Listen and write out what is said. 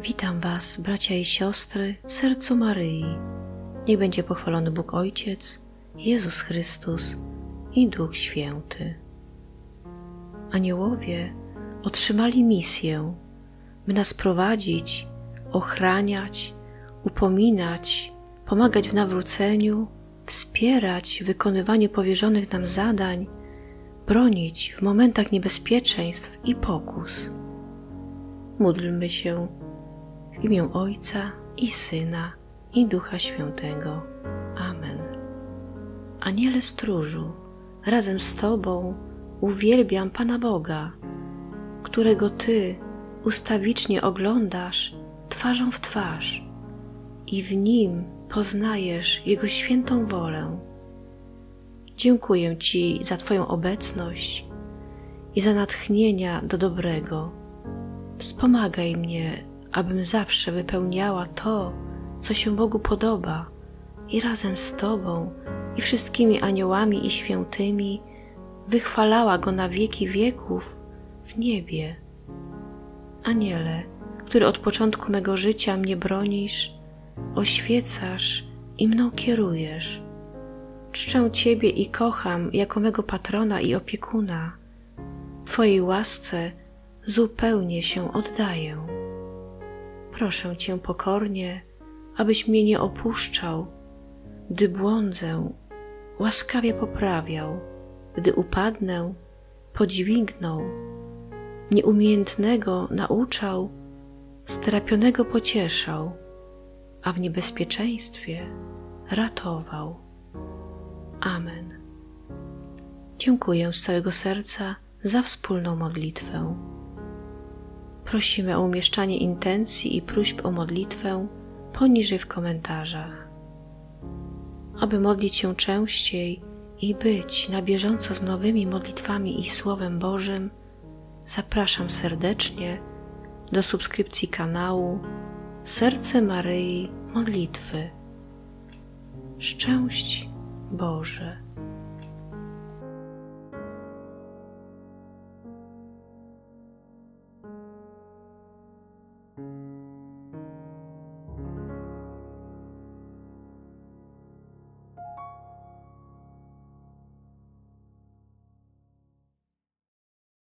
Witam Was, bracia i siostry, w sercu Maryi. Niech będzie pochwalony Bóg Ojciec, Jezus Chrystus i Duch Święty. Aniołowie otrzymali misję, by nas prowadzić, ochraniać, upominać, pomagać w nawróceniu, wspierać w wykonywaniu powierzonych nam zadań, bronić w momentach niebezpieczeństw i pokus. Módlmy się w imię Ojca i Syna i Ducha Świętego. Amen. Aniele stróżu, razem z Tobą uwielbiam Pana Boga, którego Ty ustawicznie oglądasz twarzą w twarz i w Nim poznajesz Jego świętą wolę. Dziękuję Ci za Twoją obecność i za natchnienia do dobrego. Wspomagaj mnie, abym zawsze wypełniała to, co się Bogu podoba i razem z Tobą i wszystkimi aniołami i świętymi wychwalała Go na wieki wieków w niebie. Aniele, który od początku mego życia mnie bronisz, oświecasz i mną kierujesz. Czczę Ciebie i kocham jako mego patrona i opiekuna. Twojej łasce zupełnie się oddaję. Proszę Cię pokornie, abyś mnie nie opuszczał, gdy błądzę, łaskawie poprawiał, gdy upadnę, podźwignął, nieumiejętnego nauczał, strapionego pocieszał, a w niebezpieczeństwie ratował. Amen. Dziękuję z całego serca za wspólną modlitwę. Prosimy o umieszczanie intencji i próśb o modlitwę poniżej w komentarzach. Aby modlić się częściej i być na bieżąco z nowymi modlitwami i Słowem Bożym, zapraszam serdecznie do subskrypcji kanału Serce Maryi Modlitwy. Szczęść Boże!